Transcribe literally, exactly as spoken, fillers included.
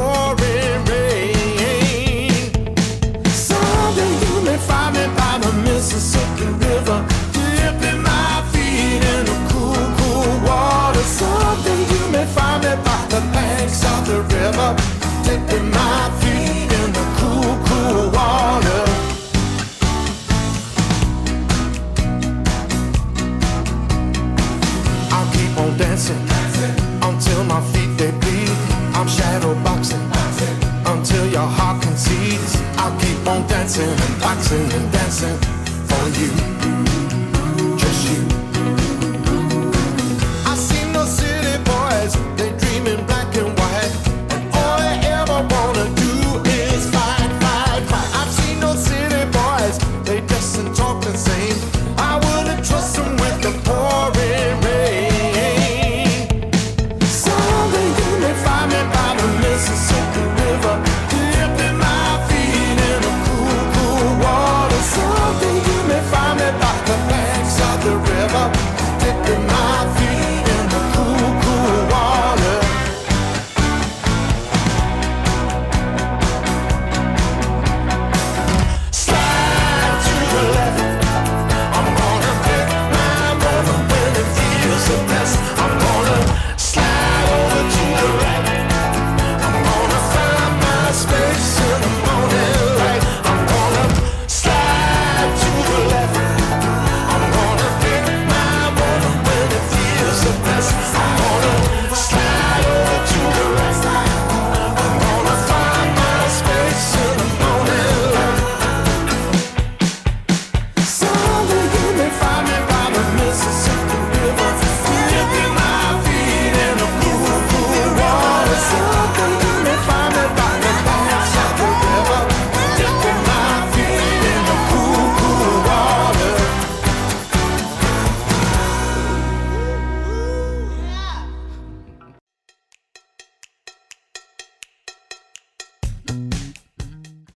pouring rain. Someday you may find me by the Mississippi River, dipping my feet in the cool, cool water. Someday you may find me by the banks of the river, dipping my feet in the cool, cool water. I'll keep on dancing until my feet they bleed. I'm shadow boxing until your heart concedes. I'll keep on dancing and boxing and dancing for you.